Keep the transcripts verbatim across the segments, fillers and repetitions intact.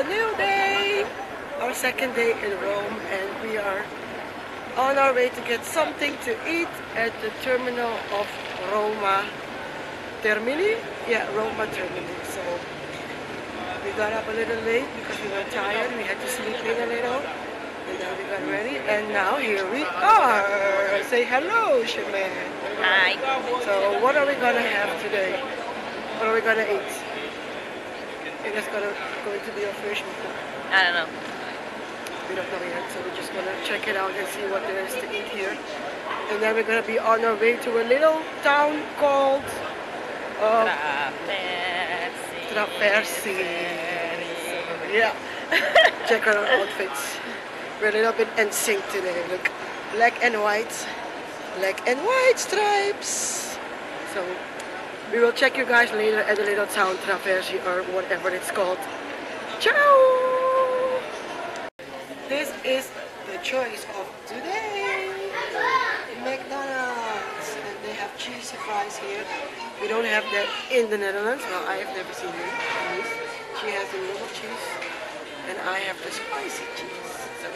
new day, our second day in Rome, and we are on our way to get something to eat at the terminal of Roma Termini? Yeah, Roma Termini. So we got up a little late because we were tired, we had to sleep in a little, and then we got ready, and now here we are. Say hello, Shaman. Hi. So what are we gonna have today? What are we gonna eat? It is gonna going to be a fish meal. I don't know. We don't know yet, so we're just gonna check it out and see what there is to eat here. And then we're gonna be on our way to a little town called uh, Traversi. Traversi. Yeah. Check out our outfits. We're a little bit in sync today. Look, black and white, black and white stripes. So we will check you guys later at the little town Traversi or whatever it's called. Ciao! This is the choice of today. McDonald's, and they have cheesy fries here. We don't have that in the Netherlands. Well, I have never seen it. She has the normal cheese, and I have the spicy cheese. So,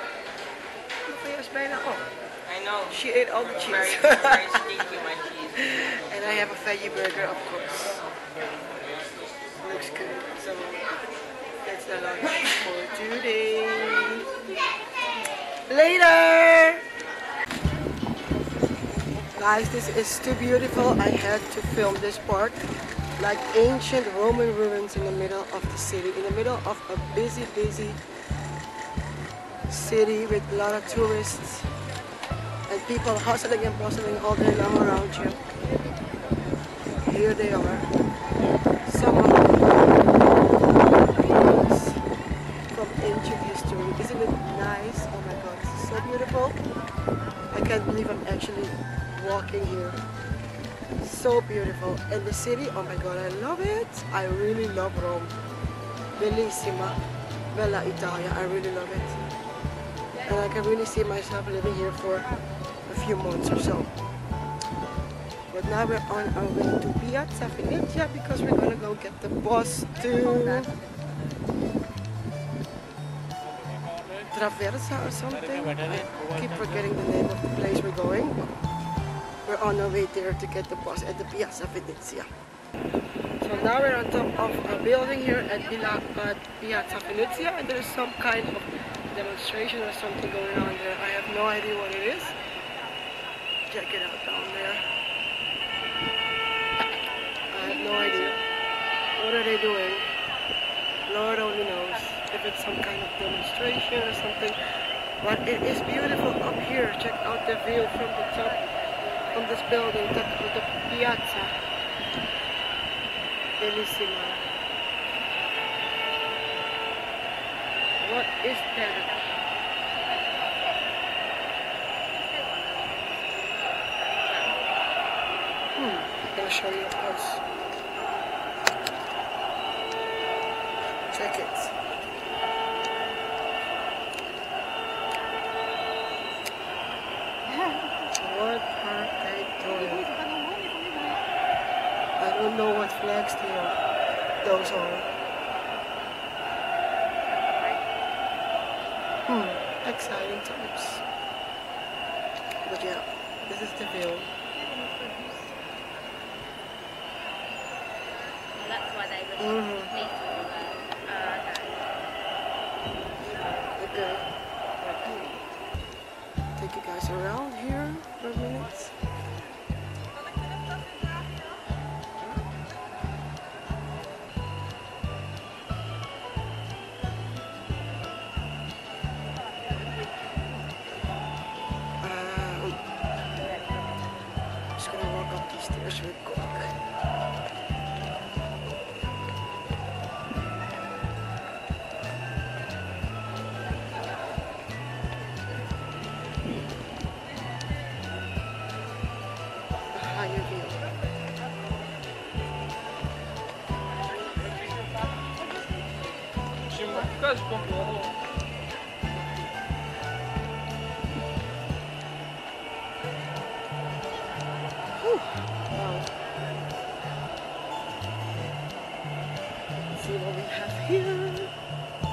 I know. she ate all the cheese. Very, very stinky, my cheese. And I have a veggie burger, of course. Looks good. So that's the lunch for today. Later! Guys, this is too beautiful. I had to film this part. Like ancient Roman ruins in the middle of the city. In the middle of a busy, busy city with a lot of tourists. And people hustling and bustling all day long around you. Here they are. Some of the ruins from ancient history. Isn't it nice? Oh my god, this is so beautiful. I can't believe I'm actually walking here. So beautiful. And the city, oh my god, I love it. I really love Rome. Bellissima. Bella Italia. I really love it. And I can really see myself living here for a few months or so. But now we're on our way to Piazza Venezia because we're gonna go get the bus to Traversa or something. I keep forgetting the name of the place we're going. We're on our way there to get the bus at the Piazza Venezia. So now we're on top of a building here at Piazza Venezia, and there's some kind of demonstration or something going on there. I have no idea what it is. Check it out down there. I have no idea. What are they doing? Lord only knows. If it's some kind of demonstration or something. But it is beautiful up here. Check out the view from the top, from this building, the, the Piazza. Bellissima. What is that? Hmm, I'm gonna show you up close. Check it. What are they doing? I don't know what flags they are. Those are. Hmm, exciting times. But yeah, this is the view. Well, that's why they would Mm-hmm. need to. Uh, Okay. Take you guys around here for a minute. Um, just gonna walk up these stairs real quick. Whew. Wow. Let's see what we have here.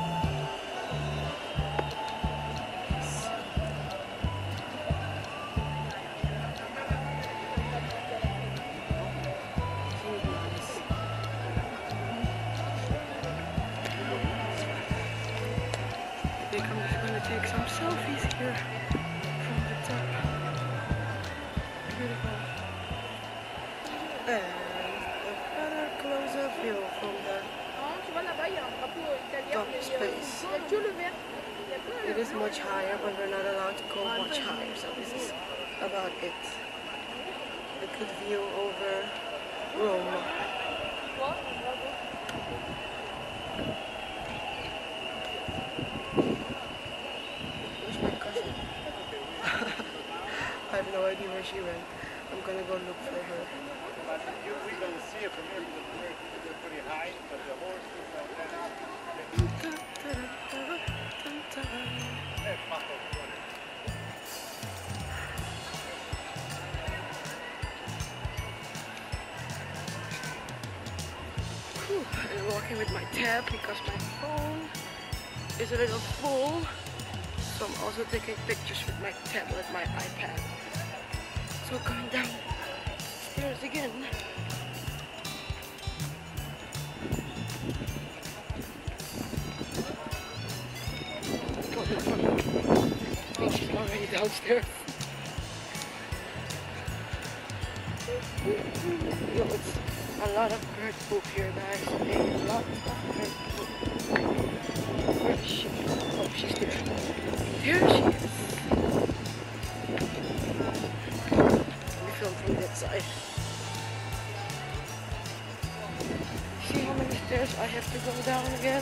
view from the top space. It is much higher, but we're not allowed to go much higher, so this is about it. A good view over Roma. Where's my cousin? I have no idea where she went. I'm gonna go look for her. We can see it from here because it's pretty high, but the horse is like that. Whew, I'm walking with my tab because my phone is a little full. So I'm also taking pictures with my tablet, my iPad. So going down stairs again. I think she's already downstairs. Yo, it's a lot of bird poop here, guys. A lot of bird poop. Where is she? Oh, she's there. There she is. We film from that side. See how many stairs I have to go down again?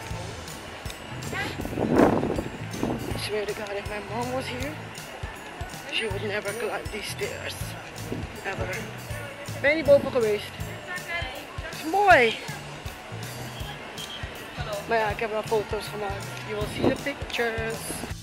I swear to God, if my mom was here, she would never climb these stairs. Ever. Ben je boven geweest? Dat is mooi! Maar ja, ik heb wel foto's gemaakt. You will see the pictures.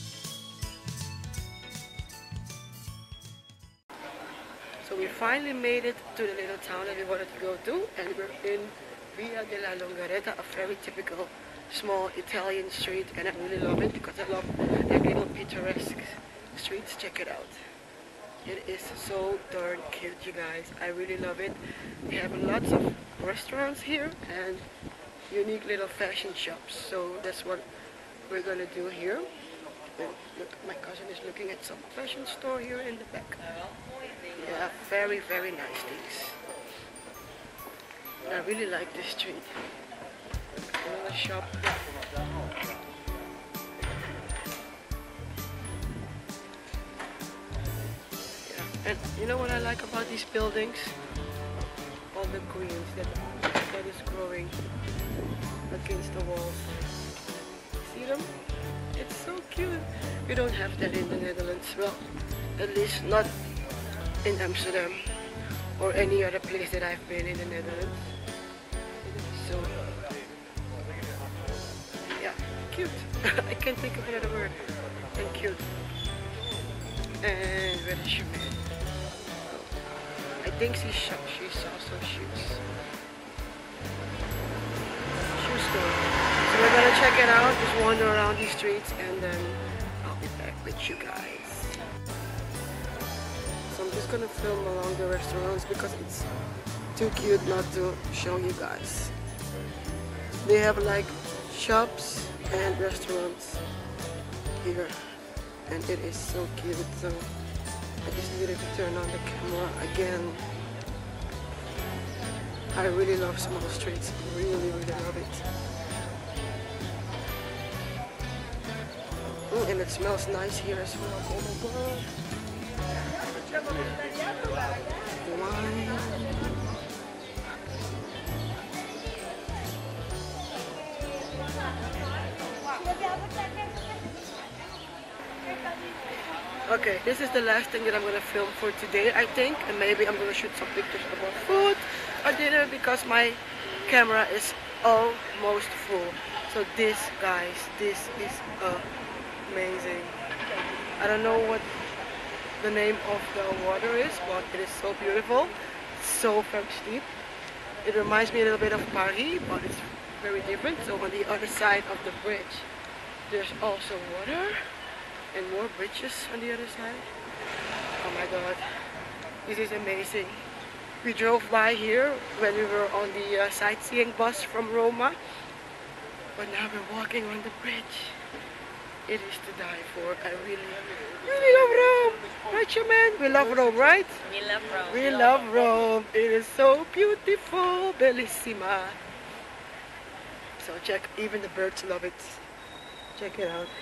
So we finally made it to the little town that we wanted to go to, and we're in Via della Longaretta, a very typical small Italian street, and I really love it because I love like little picturesque streets. Check it out. It is so darn cute, you guys. I really love it. We have lots of restaurants here and unique little fashion shops. So that's what we're gonna do here. And look, my cousin is looking at some fashion store here in the back. Yeah, very, very nice things. And I really like this street. Another shop. And you know what I like about these buildings? All the greens that, that is growing against the walls. See them? It's so cute. We don't have that in the Netherlands. Well, at least not in Amsterdam or any other place that I've been in the Netherlands. So, yeah, cute. I can't think of another word than cute. And where is she made? I think she saw, she saw some shoes. Shoe store. So we're gonna check it out, just wander around these streets, and then I'll be back with you guys. So I'm just gonna film along the restaurants because it's too cute not to show you guys. They have like shops and restaurants here, and it is so cute. So I just needed to turn on the camera again. I really love small streets. Really, really love it. Mm, and it smells nice here as well. Oh my god. Wine. Okay, this is the last thing that I'm gonna film for today, I think, and maybe I'm gonna shoot some pictures about food or dinner because my camera is almost full. So this, guys, this is amazing. I don't know what the name of the water is, but it is so beautiful, so very steep. It reminds me a little bit of Paris, but it's very different. So on the other side of the bridge, there's also water. And more bridges on the other side. Oh my god, this is amazing. We drove by here when we were on the uh, sightseeing bus from Roma, but now we're walking on the bridge. It is to die for. I really, really love Rome. Right, you man? We love Rome, right? We love Rome. We love Rome. It is so beautiful, bellissima. So check, even the birds love it. Check it out.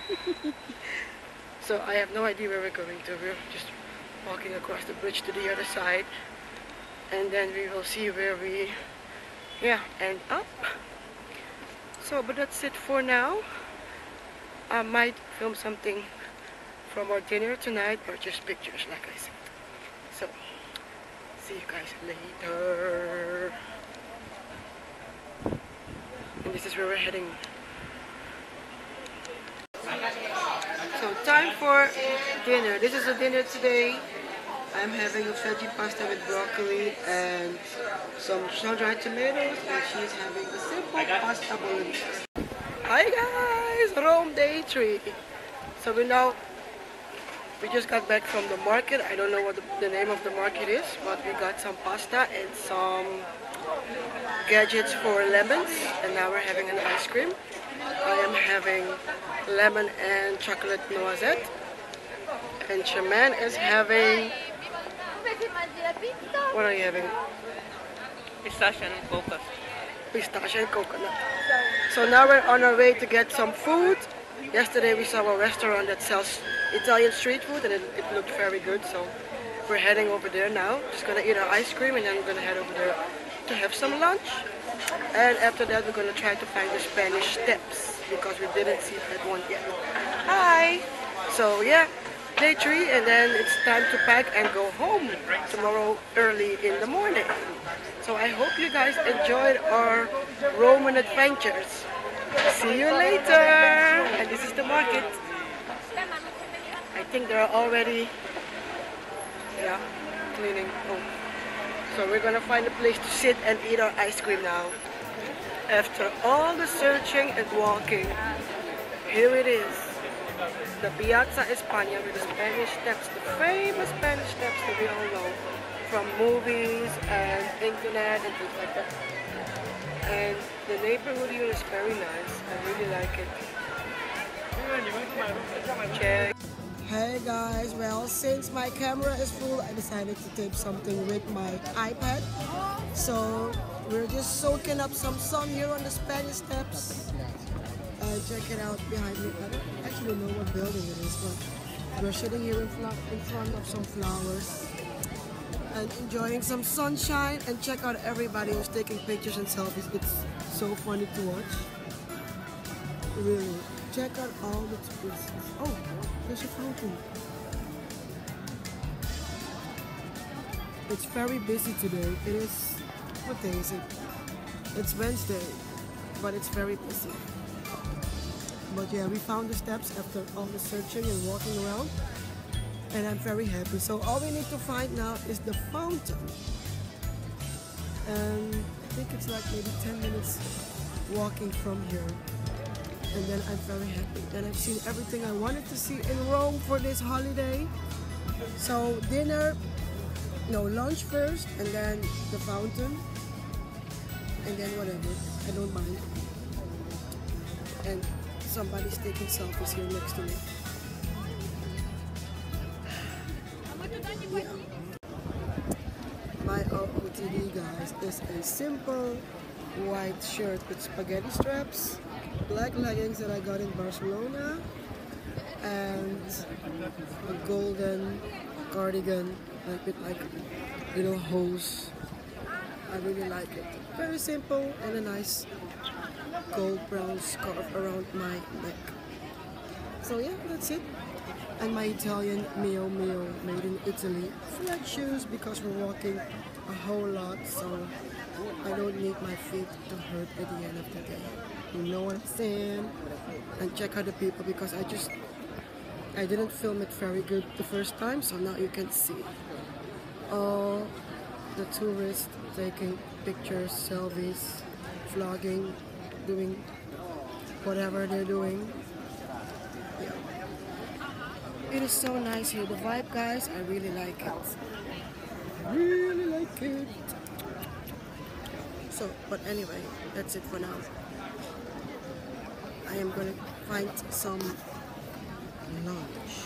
So I have no idea where we're going to. We're just walking across the bridge to the other side. And then we will see where we, yeah, end up. So, but that's it for now. I might film something from our dinner tonight or just pictures, like I said. So, see you guys later. And this is where we're heading. So, time for dinner. This is a dinner today. I'm having a veggie pasta with broccoli and some sun-dried tomatoes, and she's having a simple pasta bolognese. Hi guys, Rome day three. So we now we just got back from the market. I don't know what the, the name of the market is, but we got some pasta and some gadgets for lemons, and now we're having an ice cream. I am having lemon and chocolate noisette, and Shaman is having. What are you having? Pistachio and coconut. Pistachio and coconut. So now we're on our way to get some food. Yesterday we saw a restaurant that sells Italian street food and it, it looked very good. So we're heading over there now. Just gonna eat our ice cream and then we're gonna head over there to have some lunch. And after that we're gonna try to find the Spanish Steps because we didn't see that one yet. Hi! So yeah. Day three, and then it's time to pack and go home tomorrow early in the morning. So I hope you guys enjoyed our Roman adventures. See you later. And this is the market. I think they're already, yeah, cleaning. Oh. So we're gonna find a place to sit and eat our ice cream now. After all the searching and walking, here it is. The Piazza España with the Spanish Steps, the famous Spanish Steps that we all know from movies and internet and things like that. And the neighborhood here is very nice. I really like it. Check. Hey guys, well, since my camera is full, I decided to tape something with my iPad. So we're just soaking up some sun here on the Spanish Steps. Uh, check it out behind me. I don't actually know what building it is, but we're sitting here in, in front of some flowers and enjoying some sunshine. And check out everybody who's taking pictures and selfies. It's so funny to watch. Really. Check out all the tourists. Oh, there's a fountain. It's very busy today. It is, what day is it? It's Wednesday, but it's very busy. But yeah, we found the steps after all the searching and walking around, and I'm very happy. So all we need to find now is the fountain, and I think it's like maybe ten minutes walking from here, and then I'm very happy. And I've seen everything I wanted to see in Rome for this holiday. So dinner, no, lunch first, and then the fountain, and then whatever, I don't mind. And somebody's taking selfies here next to me. Yeah. My O O T D, guys, is a simple white shirt with spaghetti straps, black leggings that I got in Barcelona, and a golden cardigan like with like little hose. I really like it. Very simple and a nice gold brown scarf around my neck. So yeah, that's it. And my Italian Mio Mio made in Italy flat shoes because we're walking a whole lot, so I don't need my feet to hurt at the end of the day. You know what I'm saying? And check out the people because I just I didn't film it very good the first time, so now you can see all the tourists taking pictures, selfies, vlogging, doing whatever they're doing. Yeah. It is so nice here. The vibe, guys, I really like it. I really like it. So, but anyway, that's it for now. I am gonna find some lunch.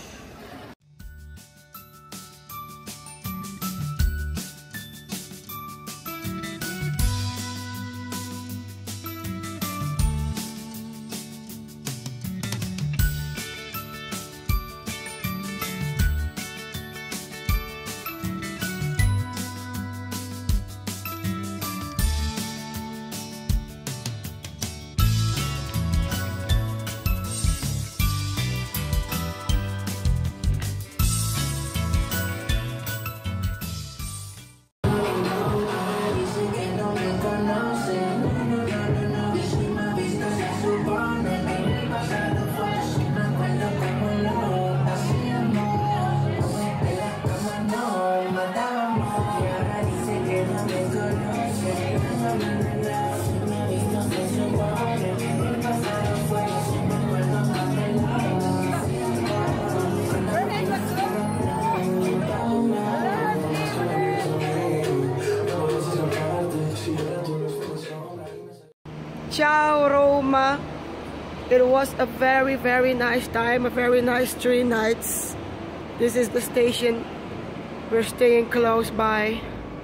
Ciao Roma. It was a very very nice time, a very nice three nights. This is the station. We're staying close by.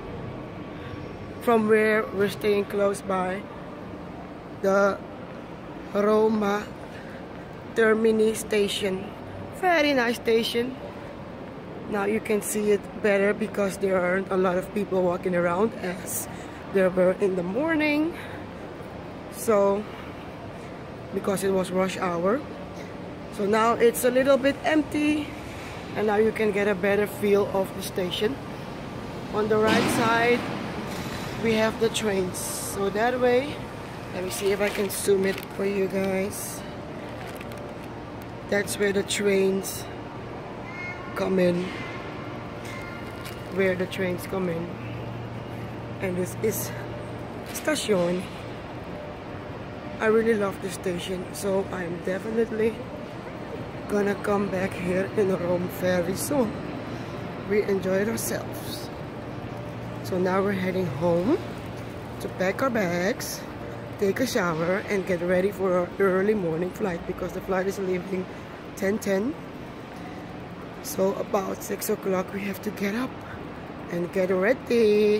From where we're staying close by the Roma Termini station. Very nice station. Now you can see it better because there aren't a lot of people walking around as there were in the morning. So because it was rush hour, so now it's a little bit empty, and now you can get a better feel of the station. On the right side we have the trains, so that way, let me see if I can zoom it for you guys. That's where the trains come in, where the trains come in, and this is station. I really love this station, so I'm definitely gonna come back here in Rome very soon. We enjoyed ourselves. So now we're heading home to pack our bags, take a shower, and get ready for our early morning flight because the flight is leaving ten ten. So about six o'clock we have to get up and get ready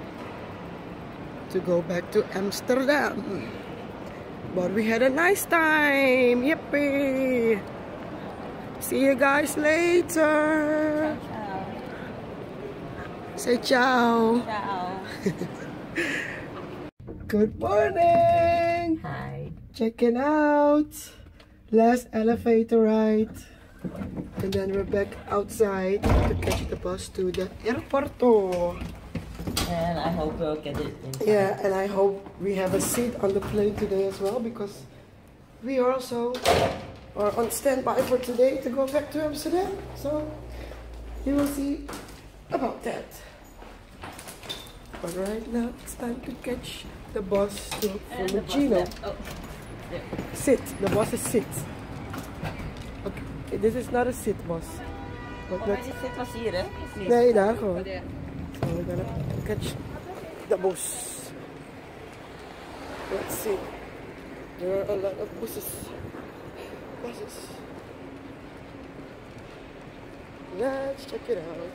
to go back to Amsterdam. But we had a nice time. Yippee! See you guys later. Ciao. Say ciao. Ciao. Good morning. Hi. Checking out. Last elevator ride. And then we're back outside to catch the bus to the airporto. And I hope we'll get it inside. Yeah, and I hope we have a seat on the plane today as well, because we also are on standby for today to go back to Amsterdam. So you will see about that. But right now it's time to catch the bus to Fiumicino. Oh. Sit. The bus is sit. Okay, this is not a sit bus. But Oh, let's... dit zit was hier, hè? Of niet? Nee, daar gewoon. So we're gonna catch the bus. Let's see. There are a lot of buses. Buses. Let's check it out.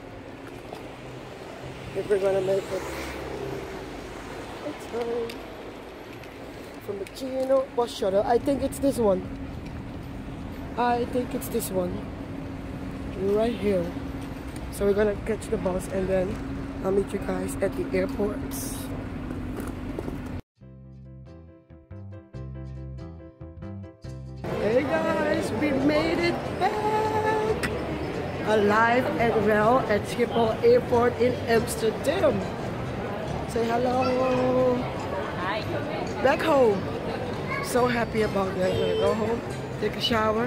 If we're gonna make it. It's time. From the Fiumicino bus shuttle. I think it's this one. I think it's this one. Right here. So we're gonna catch the bus and then I'll meet you guys at the airport. Hey guys, we made it back! Alive and well at Schiphol Airport in Amsterdam. Say hello! Hi. Back home! So happy about that. We're gonna go home, take a shower,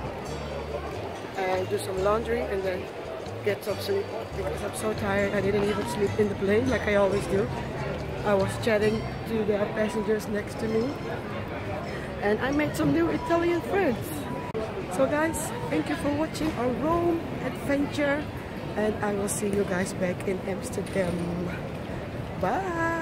and do some laundry, and then get some sleep because I'm so tired. I didn't even sleep in the plane like I always do. I was chatting to the passengers next to me, and I made some new Italian friends. So guys, thank you for watching our Rome adventure, and I will see you guys back in Amsterdam. Bye!